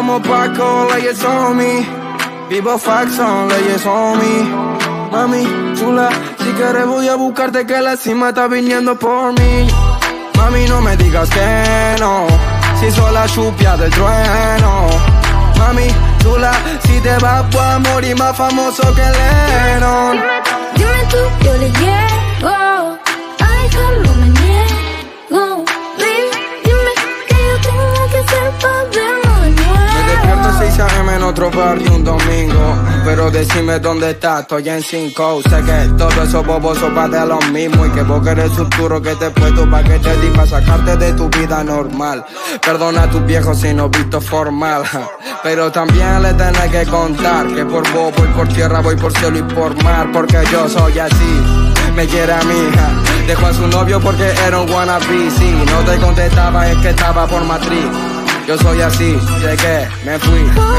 Como Paco, leyes on me. Vivo Faxon, leyes on me. Mami, chula, si quieres voy a buscarte que la cima está viniendo por mí. Mami, no me digas que no, si soy la chupia del trueno. Mami, chula, si te vas voy a morir más famoso que Lennon. Dime tú, yo le llego, a dejarlo me niego. Baby, dime que yo tengo que hacer para vernos de nuevo. Me despierto a 6 AM en otro barrio un domingo, pero decime dónde estás, estoy en 5. Sé que todo eso boboso va de lo mismo, y que vos querés un turro que te he puesto pa' que te di, pa' sacarte de tu vida normal. Perdona a tus viejos si no visto formal, pero también le tenés que contar que por vos voy por tierra, voy por cielo y por mar, porque yo soy así. Me quiere a mi hija, dejó a su novio porque era un wannabe. Si no te contestaba es que estaba por matriz. Yo soy así, llegué, me fui.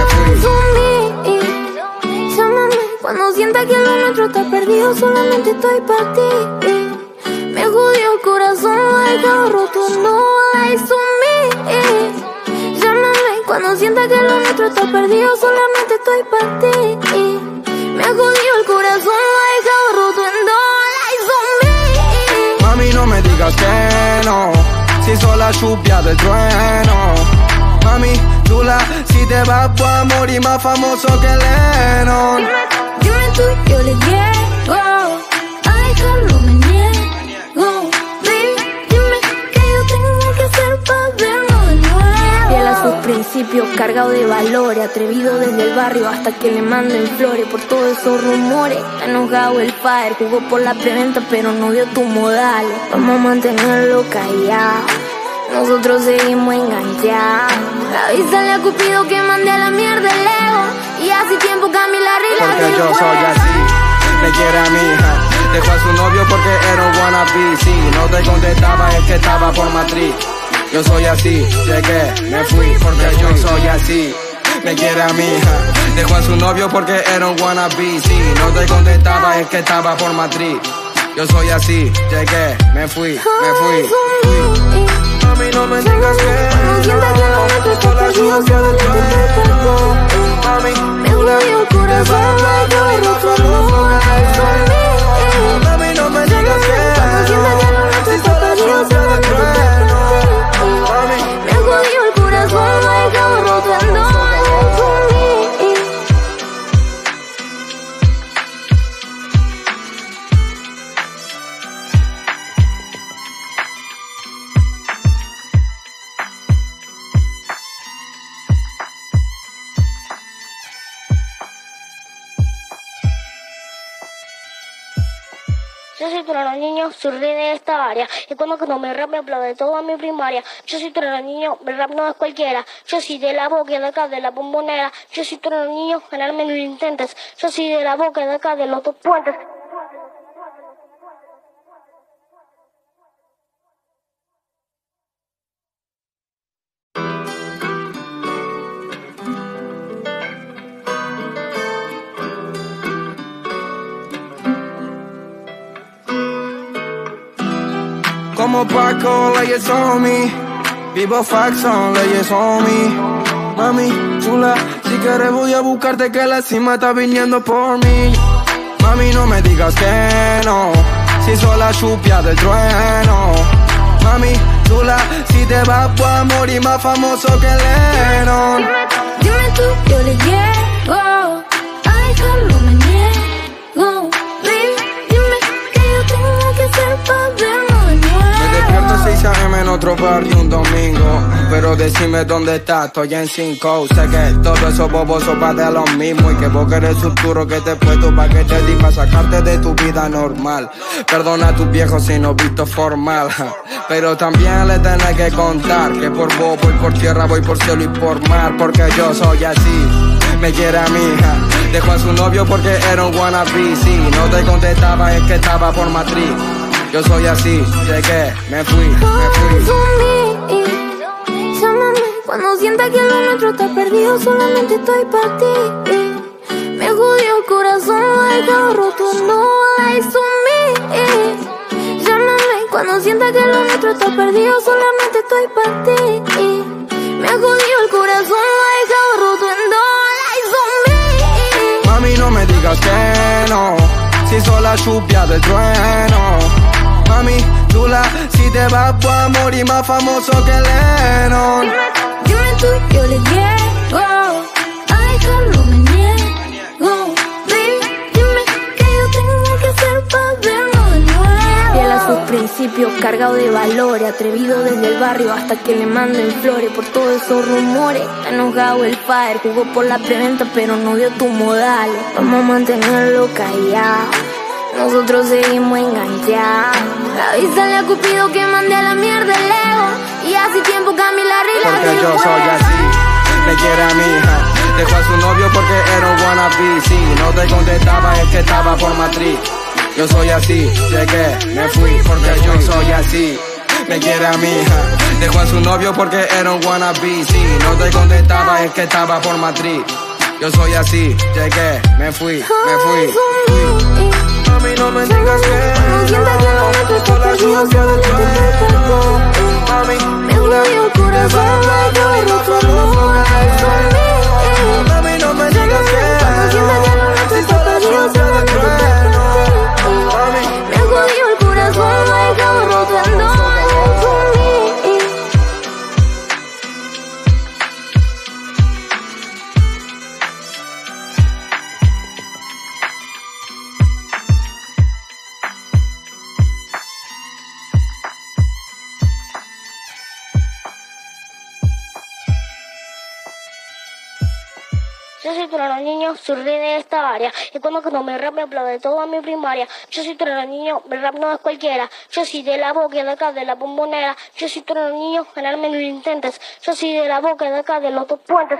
Llámame cuando sienta que lo nuestro está perdido, solamente estoy para ti. Me jodió el corazón, lo he dejado roto, no hay me. Llámame cuando sienta que lo nuestro está perdido, solamente estoy para ti. Me jodió el corazón, lo he dejado roto, no hay me. Mami, no me digas que no, si soy la chupia del trueno. Mami, chula, si te vas voy a morir más famoso que Lennon. Dime tú, yo le llego, a dejarlo me niego. Baby, dime que yo tengo que hacer para vernos de nuevo. Fiel a sus principios, cargado de valores, atrevido desde el barrio hasta que le manden flores. Por todos esos rumores, enojado el padre, jugó por la preventa pero no dio tus modales. Vamos a mantenerlo callado, nosotros seguimos enganchados. Avísale a Cupido que mande a la mierda el ego, y hace tiempo cambié la regla. Porque yo soy así, me quiere a mi hija, dejó a su novio porque era un wannabe. Si no te contestaba es que estaba por matriz. Yo soy así, llegué, me fui, porque yo soy así. Me quiere a mi hija, dejó a su novio porque era un wannabe. Si no te contestaba es que estaba por matriz. Yo soy así, llegué, me fui. Mami, no me digas que no, soy la chupia del trueno. Mami, me jodió el corazón, lo he dejado roto, no hay me. mami, no me digas que no, si soy la chupia del trueno. Mami, me jodió el corazón, lo he dejado roto, no hay me. Yo soy trono niño, soy rey de esta área. Y cuando me rap me aplaude toda mi primaria. Yo soy trono niño, mi rap no es cualquiera. Yo soy de la boca de acá de la bombonera. Yo soy trono niño, ganarme no lo intentes. Yo soy de la boca de acá de los 2 puentes. Como Paco, leyes on me. Vivo Faxon, leyes on me. Mami, chula, si quieres voy a buscarte que la cima está viniendo por mí. Mami, no me digas que no, si soy la chupia del trueno. Mami, chula, si te vas voy a morir más famoso que Lennon. Dime tú, yo le llego, a dejarlo me niego. Baby, dime que yo tengo que hacer para vernos de nuevo. Me despierto a 6 AM en otro barrio un domingo, pero decime dónde estás, estoy en 5. Sé que todo eso boboso va de lo mismo, y que vos querés un turro que te he puesto pa' que te di, pa' sacarte de tu vida normal. Perdona a tus viejos si no visto formal, pero también le tenés que contar que por vos voy por tierra, voy por cielo y por mar, porque yo soy así. Me quiere a mi hija, dejó a su novio porque era un wannabe. Si no te contestaba es que estaba por matriz. Yo soy así, llegué, me fui. Llámame cuando sienta que lo nuestro está perdido, solamente estoy para ti. Me jodió el corazón, lo he dejado roto, no hay me. Llámame cuando sienta que lo nuestro está perdido, solamente estoy para ti. Me ha jodido el corazón, lo ha dejado roto en dos. Mami, no me digas que no, si soy la lluvia del trueno. Mami, chula, si te vas voy a morir más famoso que Lennon. Dime tú, yo le llego a dejarlo, me niego. Baby, dime que yo tengo que hacer para verlo de nuevo. Fiel a sus principios, cargado de valores, atrevido desde el barrio hasta que le manden flores. Por todos esos rumores, está enojado el padre. Jugó por la preventa pero no dio tus modales. Vamos a mantenerlo callado, nosotros seguimos enganchados. Avísale a Cupido que mande a la mierda el ego. Y hace tiempo cambié la regla porque del yo juego. soy así, me quiere a mi hija. Dejó a su novio porque era un wannabe. Si no te contestaba es que estaba por matriz. Yo soy así, llegué, me fui porque yo soy así. Me quiere a mi hija. Dejó a su novio porque era un wannabe. Si no te contestaba es que estaba por matriz. Yo soy así, llegué, me fui. Mami, no me digas que no, la lluvia del trueno. Mami, tú la te vas a morir más famoso que mami, no me digas que si soy la lluvia del trueno. Mami, me ha jodido el corazón, lo ha dejado roto en dos. Yo soy trono niño, soy rey de esta área. Y cuando me rap me aplaude toda mi primaria. Yo soy trono niño, el rap no es cualquiera. Yo soy de la boca de acá de la bombonera. Yo soy trono niño, ganarme no lo intentes. Yo soy de la boca de acá de los dos puentes.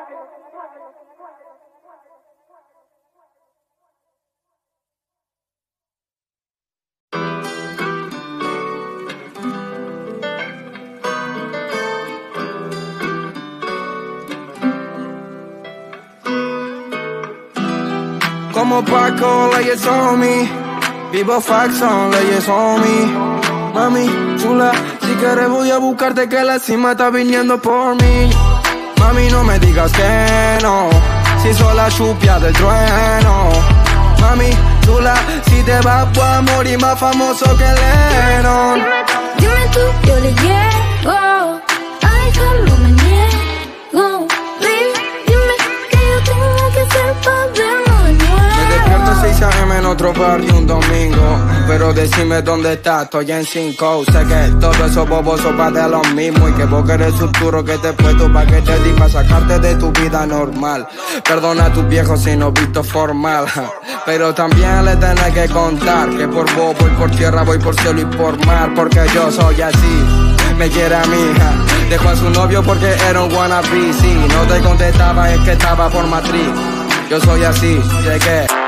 Como Paco, leyes on me. Vivo Faxon, leyes on me. Mami, chula, si quieres voy a buscarte que la cima está viniendo por mí. Mami, no me digas que no, si soy la lluvia del trueno. Mami, chula, si te vas voy a morir más famoso que Lennon. Dime tú, yo le llego a dejarlo, me niego. Baby, dime que yo tengo que hacer para verlo de nuevo. Me despierto 6 AM en otro barrio un domingo, pero decime dónde estás, estoy en 5. Sé que todos esos bobos son pa' de lo mismo, y que vos querés un turo que te puesto pa' que te di pa' sacarte de tu vida normal. Perdona a tus viejos si no visto formal, pero también le tenés que contar que por vos voy por tierra, voy por cielo y por mar, porque yo soy así. Me quiere a mi hija, dejó a su novio porque era un wannabe. Si no te contestaba es que estaba por matriz. Yo soy así, llegué.